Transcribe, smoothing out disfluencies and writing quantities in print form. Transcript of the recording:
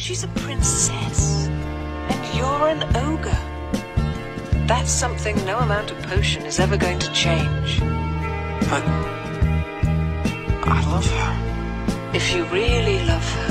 She's a princess, and you're an ogre. That's something no amount of potion is ever going to change. But I love her. If you really love her,